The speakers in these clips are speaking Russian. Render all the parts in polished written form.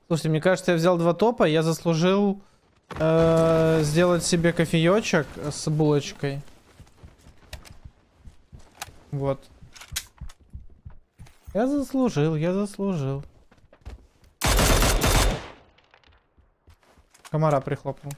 Слушайте, мне кажется, я взял 2 топа, я заслужил сделать себе кофеечек с булочкой. Вот. Я заслужил, я заслужил. Комара прихлопнул.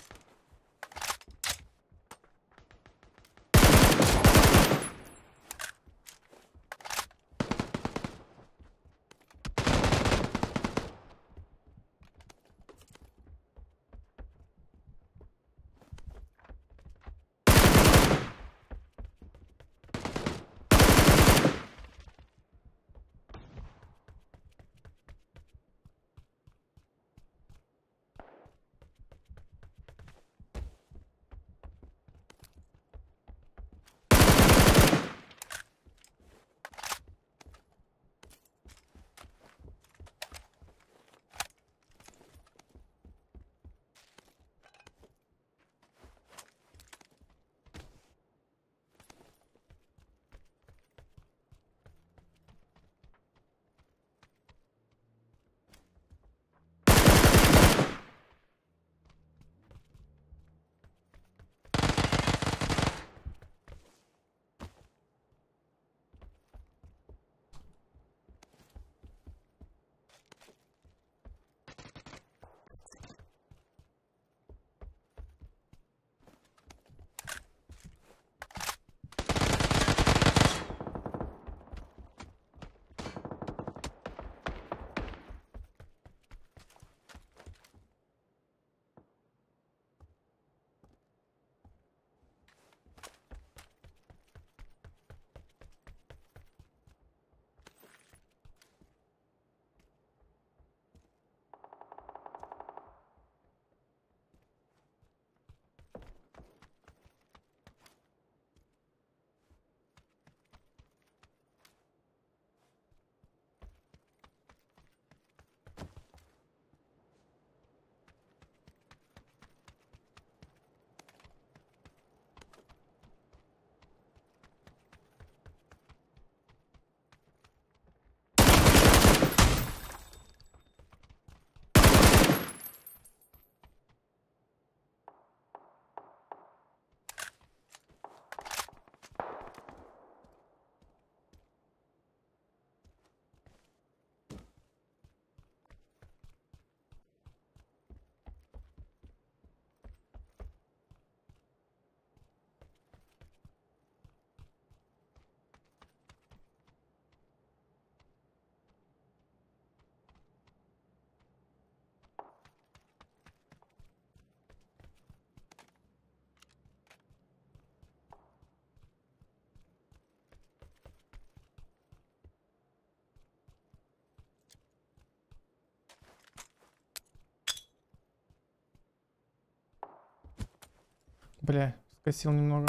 Бля, скосил немного.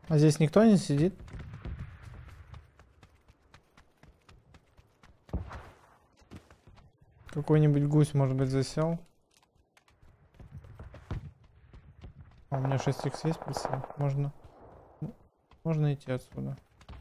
А здесь никто не сидит? Какой-нибудь гусь, может быть, засел? А у меня 6х есть прицел. Можно идти отсюда.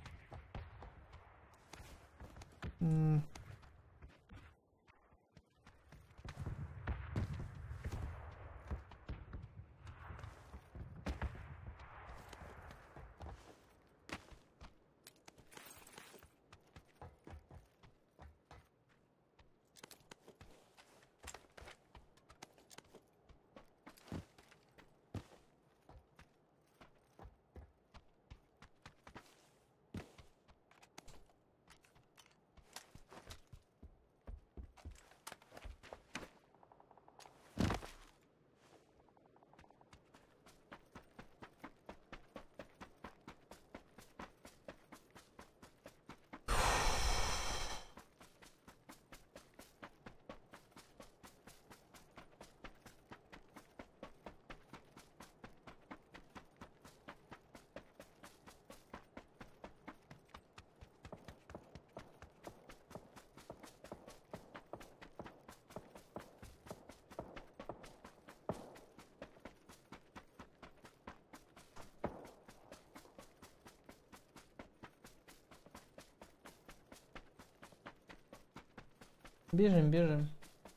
Бежим, бежим.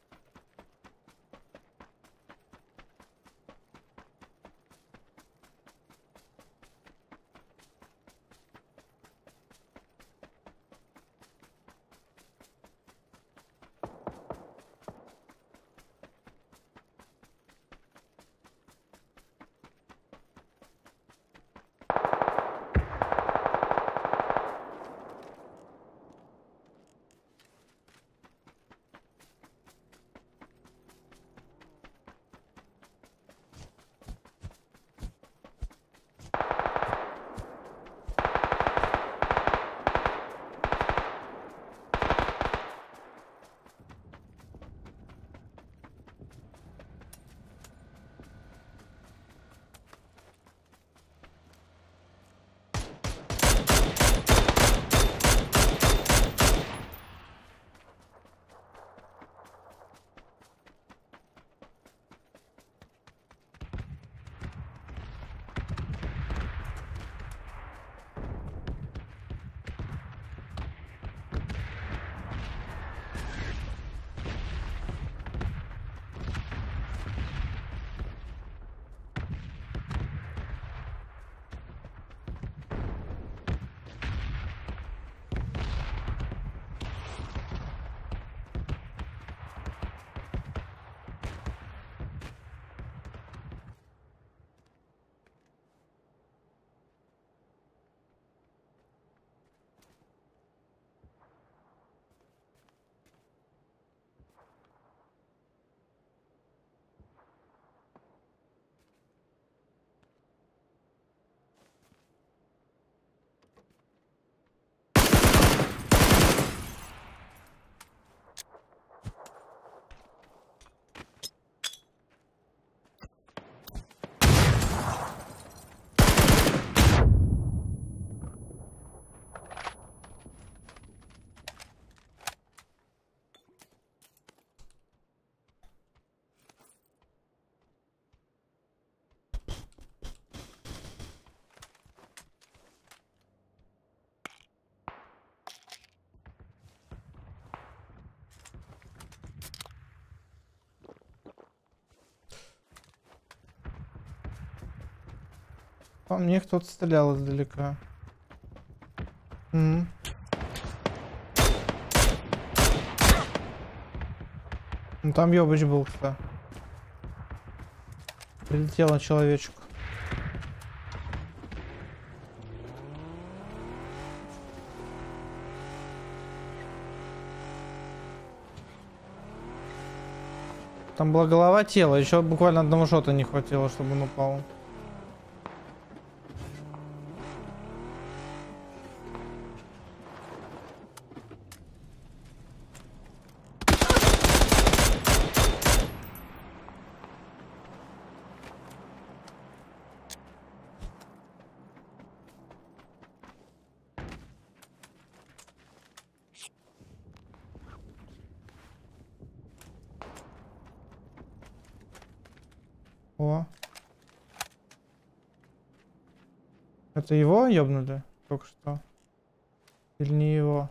По мне кто-то стрелял издалека. Ну, там ёбыч был, кстати. Прилетел на человечек. Там была голова, тело. Еще буквально одного шота не хватило, чтобы он упал. О. Это его ёбнули только что? Или не его?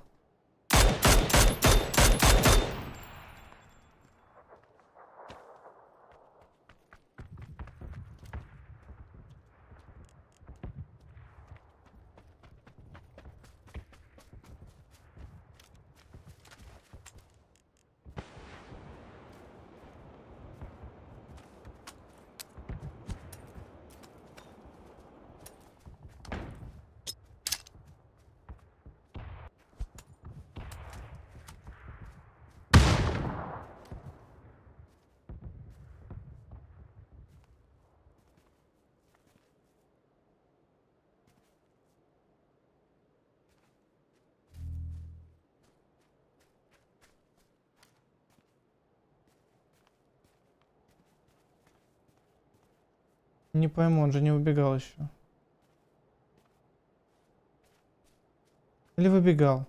Не пойму, он же не убегал еще. Или выбегал?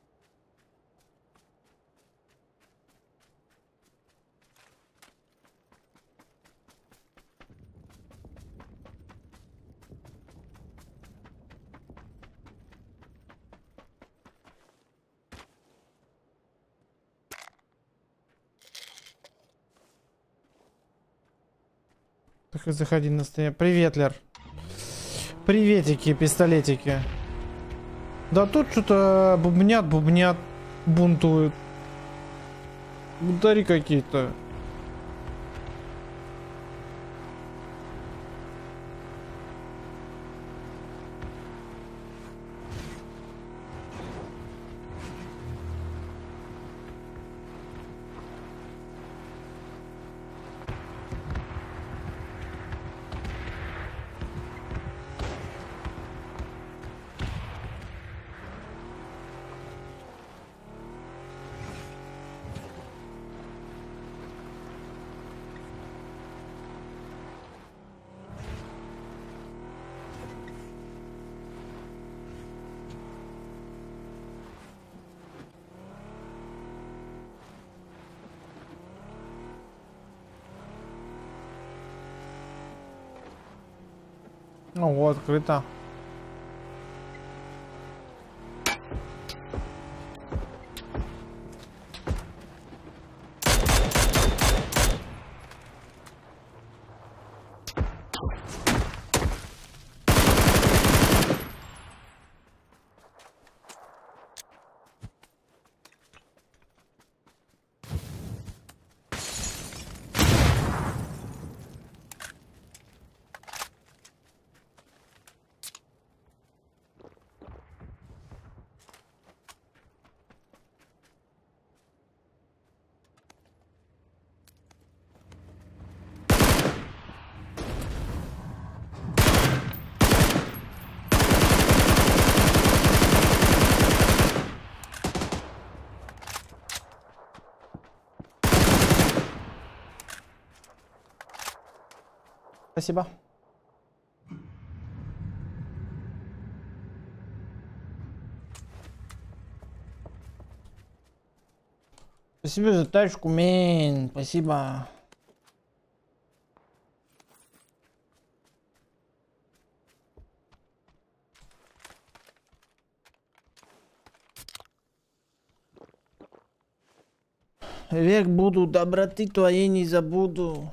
Так и заходи на стоянку. Привет, Лер. Приветики, пистолетики. Да тут что-то бубнят, бунтуют. Бунтари какие-то. Ну вот, открыто. Спасибо. Спасибо за тачку, мен. Спасибо. Век буду, доброты твоей не забуду.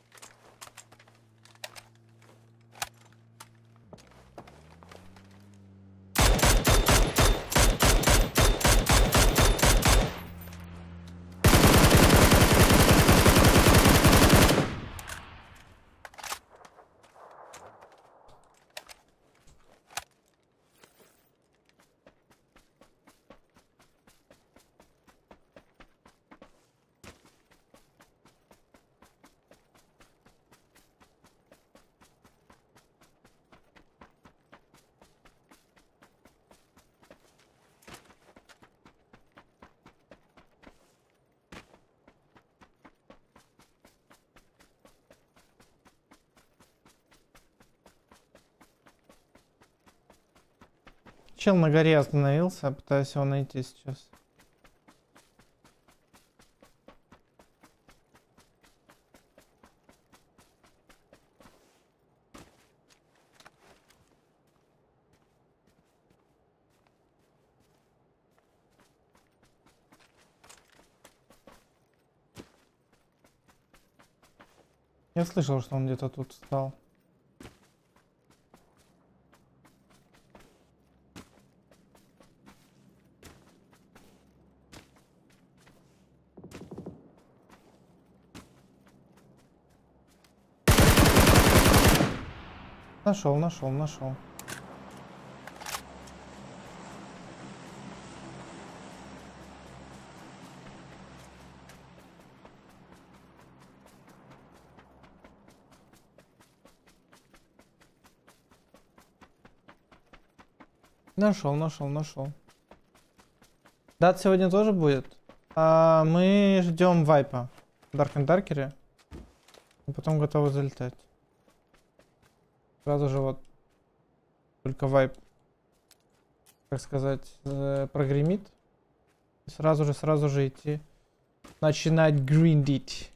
Чел на горе остановился, пытаюсь его найти сейчас. Я слышал, что он где-то тут стал. Нашел, нашел, нашел. Нашел, нашел, нашел. Дат сегодня тоже будет. Мы ждем вайпа в Dark and Darker. И потом готовы залетать. Сразу же вот только вайп, так сказать, прогремит. Сразу же идти. Начинать гриндить.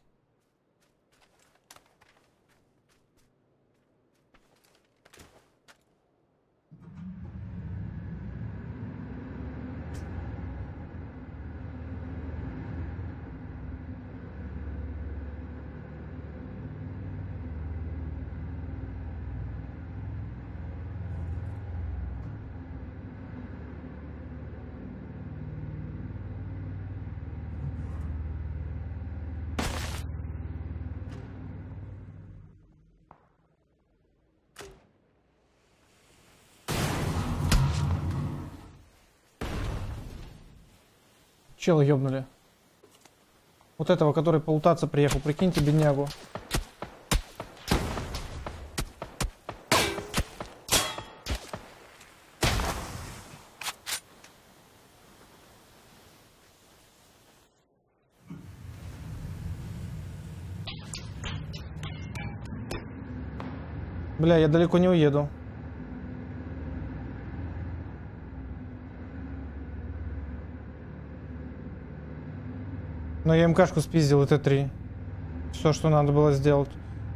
Чела ёбнули. Вот этого, который полутаться приехал, прикиньте, беднягу. Бля, я далеко не уеду. Но я МКшку спиздил, это 3. Все, что надо было сделать.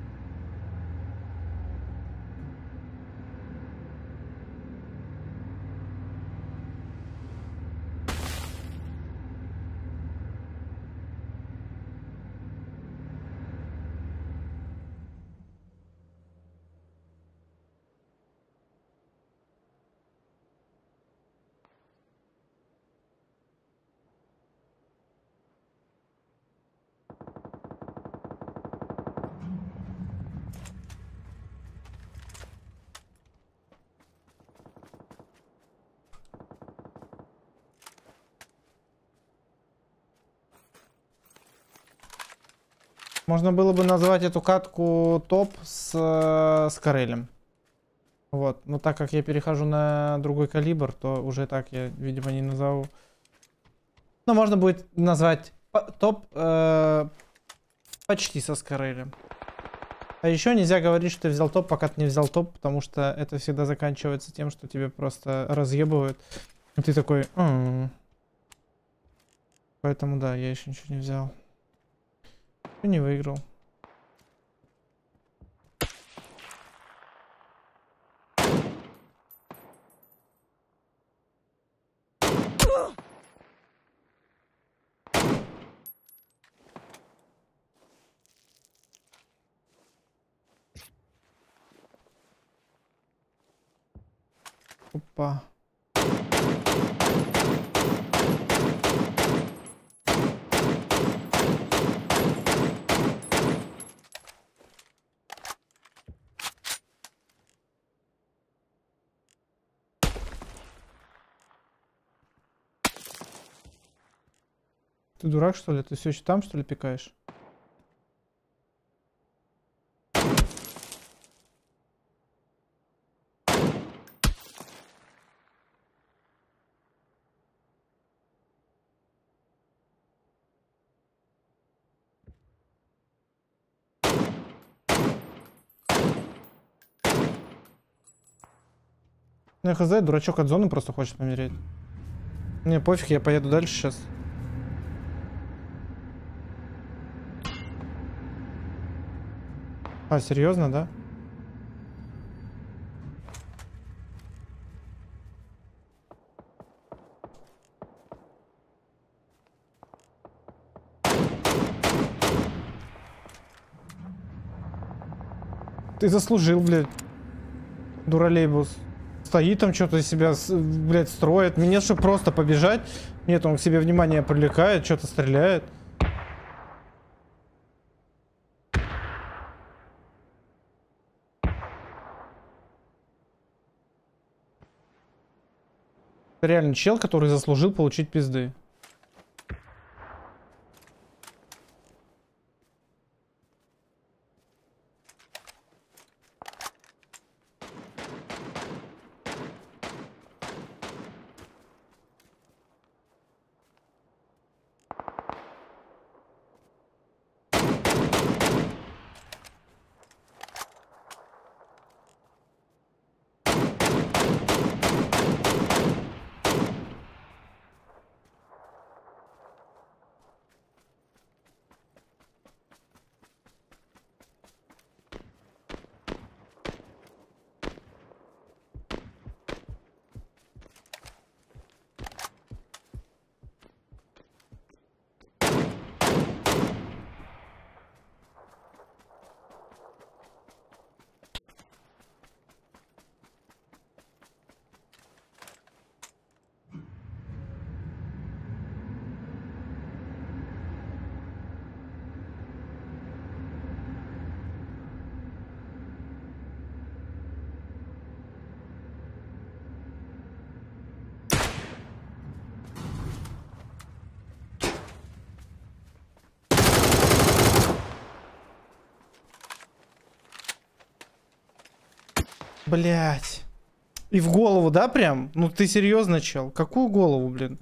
Можно было бы назвать эту катку топ с Карелем. Вот. Но так как я перехожу на другой калибр, то уже так я, видимо, не назову. Но можно будет назвать топ почти со Скарелем. А еще нельзя говорить, что ты взял топ, пока ты не взял топ, потому что это всегда заканчивается тем, что тебе просто разъебывают. И ты такой... Поэтому да, я еще ничего не взял. И не выиграл. Опа. Ты дурак, что ли? Ты все еще там, что ли, пикаешь? Ну, я хз, дурачок от зоны просто хочет помереть. Мне пофиг, я поеду дальше сейчас. А, серьезно, да? Ты заслужил, блядь. Дуралейбус. Стоит там, что-то из себя, блядь, строит. Мне что, просто побежать? Нет, он к себе внимание привлекает, что-то стреляет. Это реально чел, который заслужил получить пизды. Блять. И в голову, да, прям? Ну ты серьезно, чел? Какую голову, блин?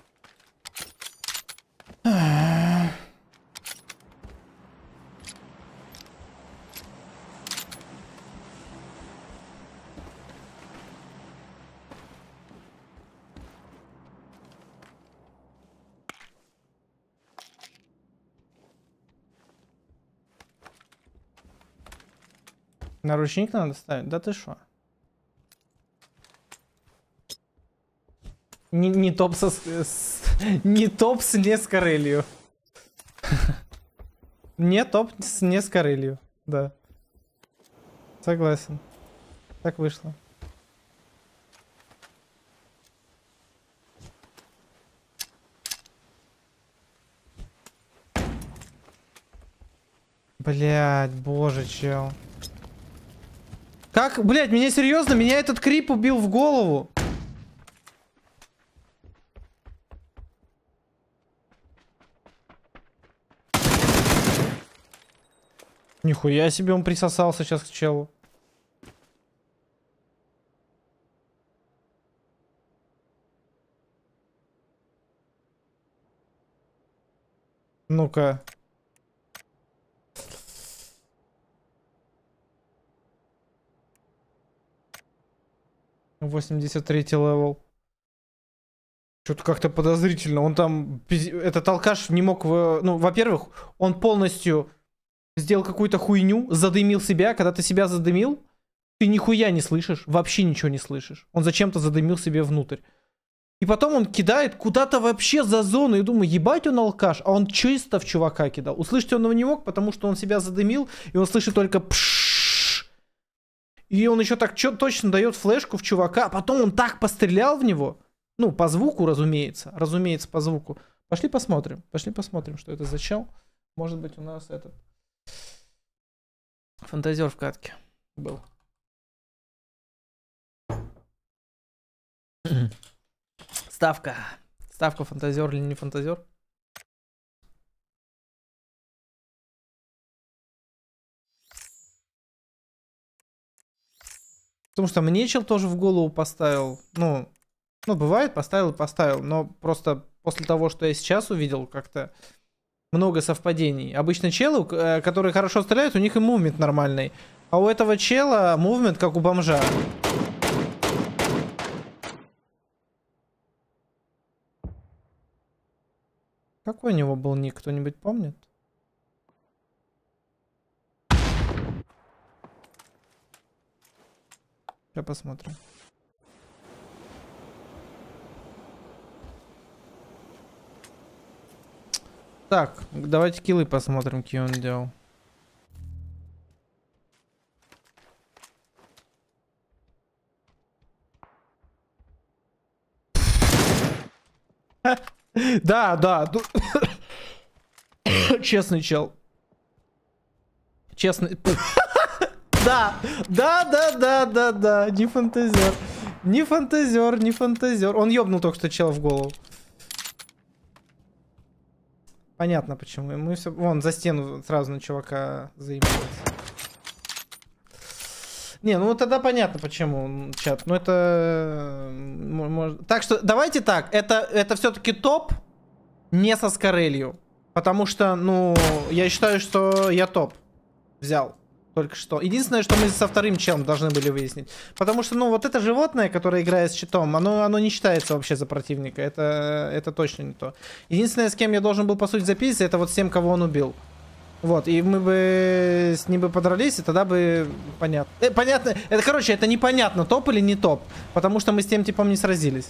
Наручник надо ставить? Да ты шо? Не топ не топ с не с Карелью. Не топ с не с Карелью. Да. Согласен. Так вышло. Блять, боже, чел. Как, блять, меня серьезно? Меня этот крип убил в голову. Нихуя себе, он присосался сейчас к челу. Ну-ка. «83-й левел». Что-то как-то подозрительно. Он там... Этот алкаш не мог... Ну, во-первых, он полностью сделал какую-то хуйню, задымил себя. Когда ты себя задымил, ты нихуя не слышишь. Вообще ничего не слышишь. Он зачем-то задымил себе внутрь. И потом он кидает куда-то вообще за зону. И думаю, ебать он алкаш. А он чисто в чувака кидал. Услышать он его не мог, потому что он себя задымил. И он слышит только пшшш. И он еще так точно дает флешку в чувака. А потом он так пострелял в него. Ну, по звуку, разумеется. Разумеется, по звуку. Пошли посмотрим. Пошли посмотрим, что это за чел. Может быть, у нас этот... Фантазер в катке был. Ставка. Ставка, фантазер или не фантазер? Потому что мне чел тоже в голову поставил. Ну, бывает, поставил и поставил. Но просто после того, что я сейчас увидел, как-то много совпадений. Обычно челы, которые хорошо стреляют, у них и мувмент нормальный. А у этого чела мувмент как у бомжа. Какой у него был ник, кто-нибудь помнит? Сейчас посмотрим. Так, давайте киллы посмотрим, какие он делал. Да, да. Честный чел. Честный. Да, да, да, да, да, да. Не фантазер. Не фантазер, не фантазер. Он ёбнул только что чела в голову. Понятно почему. Мы все. Вон, за стену сразу на чувака заебывается. Не, ну тогда понятно почему, чат. Ну это... Так что давайте так. Это все-таки топ не со Скорелью. Потому что, ну, я считаю, что я топ взял. Только что. Единственное, что мы со вторым челом должны были выяснить. Потому что, ну, вот это животное, которое играет с щитом, оно не считается вообще за противника. Это точно не то. Единственное, с кем я должен был, по сути, записываться, это вот с тем, кого он убил. Вот, и мы бы с ним бы подрались, и тогда бы понятно. Понятно. Это, короче, это непонятно, топ или не топ. Потому что мы с тем типом не сразились.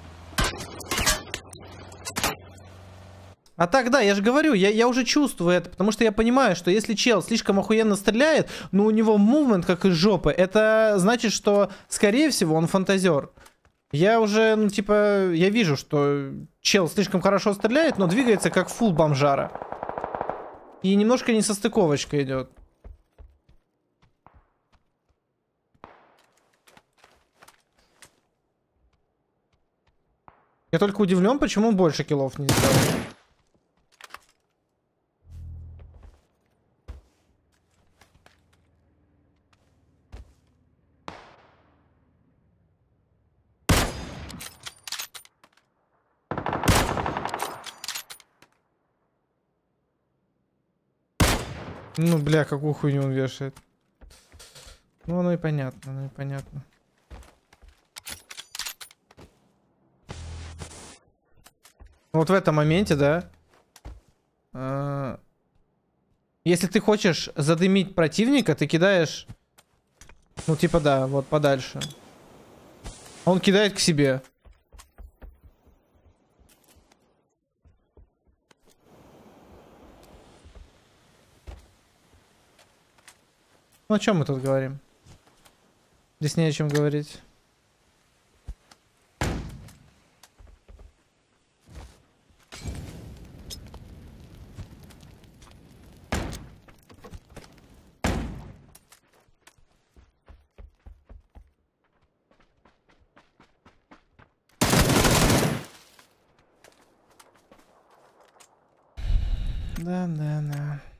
А так, да, я же говорю, я уже чувствую это, потому что я понимаю, что если чел слишком охуенно стреляет, но у него мувмент как из жопы, это значит, что, скорее всего, он фантазер. Я уже, ну, типа, я вижу, что чел слишком хорошо стреляет, но двигается как фул бомжара. И немножко несостыковочка идет. Я только удивлен, почему больше киллов не сделал. Ну, бля, какую хуйню он вешает. Ну, оно и понятно, оно и понятно. Вот в этом моменте, да. Если ты хочешь задымить противника, ты кидаешь... Ну, типа, да, вот подальше. Он кидает к себе. Ну, о чем мы тут говорим? Здесь не о чем говорить. Да, да, да.